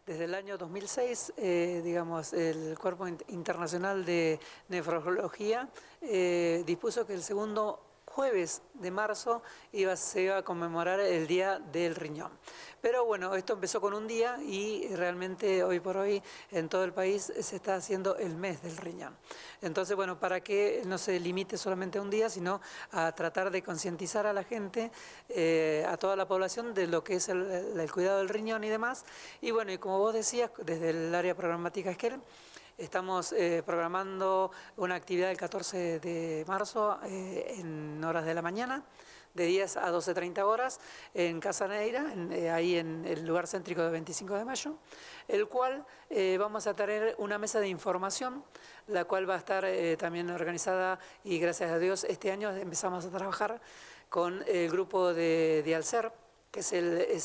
Desde el año 2006, digamos, el Cuerpo Internacional de Nefrología dispuso que el segundo jueves de marzo se iba a conmemorar el Día del Riñón. Pero bueno, esto empezó con un día y realmente hoy por hoy en todo el país se está haciendo el mes del riñón. Entonces, bueno, para que no se limite solamente a un día, sino a tratar de concientizar a la gente, a toda la población de lo que es el cuidado del riñón y demás. Y bueno, y como vos decías, desde el área programática Esquel, estamos programando una actividad el 14 de marzo en horas de la mañana, de 10 a 12:30 horas, en Casa Neira, ahí en el lugar céntrico de 25 de mayo, el cual vamos a tener una mesa de información, la cual va a estar también organizada y gracias a Dios este año empezamos a trabajar con el grupo de Alcer, que es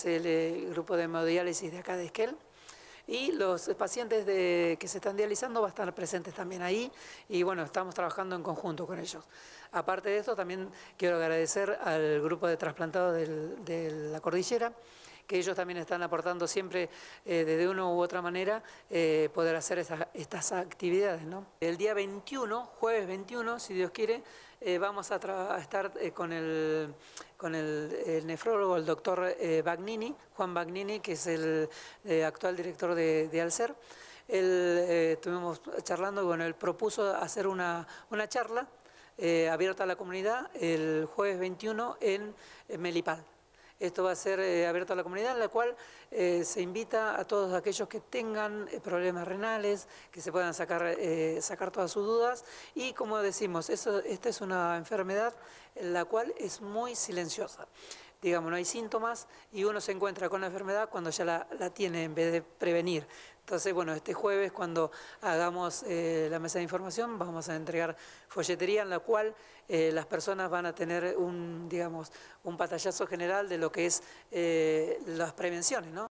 el grupo de hemodiálisis de acá de Esquel. Y los pacientes que se están dializando van a estar presentes también ahí y bueno, estamos trabajando en conjunto con ellos. Aparte de esto, también quiero agradecer al grupo de trasplantados de la cordillera, que ellos también están aportando siempre de una u otra manera poder hacer estas actividades, ¿no? El día 21, jueves 21, si Dios quiere, vamos a estar con el nefrólogo, el doctor Bagnini, Juan Bagnini, que es el actual director de Alcer. Él estuvimos charlando, bueno, él propuso hacer una charla abierta a la comunidad el jueves 21 en Melipal. Esto va a ser abierto a la comunidad, en la cual se invita a todos aquellos que tengan problemas renales, que se puedan sacar todas sus dudas. Y como decimos, esta es una enfermedad en la cual es muy silenciosa. Digamos, no hay síntomas y uno se encuentra con la enfermedad cuando ya la tiene en vez de prevenir. Entonces, bueno, este jueves cuando hagamos la mesa de información vamos a entregar folletería en la cual las personas van a tener digamos, un pantallazo general de lo que es las prevenciones, ¿no?